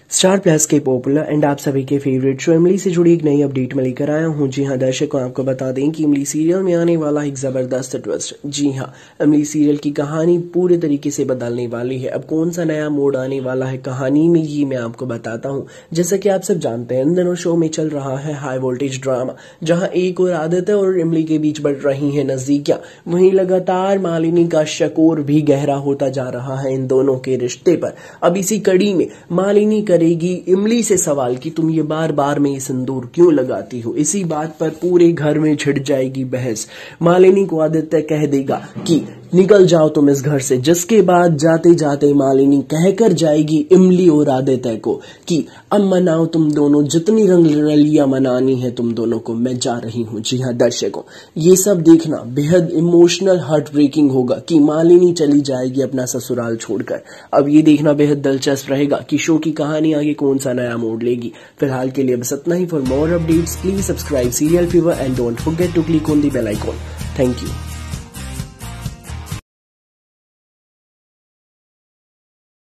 Star Plus के popular and आप सभी के फेवरेट शो इमली से जुड़ी एक नई अपडेट में लेकर आया हूं। जी हां दर्शकों, आपको बता दें कि इमली सीरियल में आने वाला एक जबरदस्त ट्विस्ट। जी हां, इमली सीरियल की कहानी पूरे तरीके से बदलने वाली है। अब कौन सा नया मोड़ आने वाला है कहानी में, ये मैं आपको बताता हूं। जैसा कि आप सब जानते हैं, इन दिनों शो में चल रहा है हाई वोल्टेज ड्रामा, जहां एक और आदित्य और इमली के बीच बढ़ रही है नजदीकियां। वहीं लगातार मालिनी का शक और भी गहरा होता जा रहा है इन दोनों के रिश्ते पर। अब इसी कड़ी में मालिनी करेगी इमली से सवाल कि तुम ये बार बार में ये सिंदूर क्यों लगाती हो। इसी बात पर पूरे घर में छिड़ जाएगी बहस। मालिनी को आदित्य कह देगा कि निकल जाओ तुम इस घर से, जिसके बाद जाते जाते मालिनी कहकर जाएगी इमली और आदित्य को कि अब मनाओ तुम दोनों, जितनी रंगरलियां मनानी है तुम दोनों को, मैं जा रही हूं। जी हां दर्शकों, ये सब देखना बेहद इमोशनल हार्ट ब्रेकिंग होगा कि मालिनी चली जाएगी अपना ससुराल छोड़कर। अब ये देखना बेहद दिलचस्प रहेगा कि शो की कहानी आगे कौन सा नया मोड़ लेगी। फिलहाल के लिए बस इतना ही। For more updates please subscribe serial fever and don't forget to click on the bell icon. Thank you.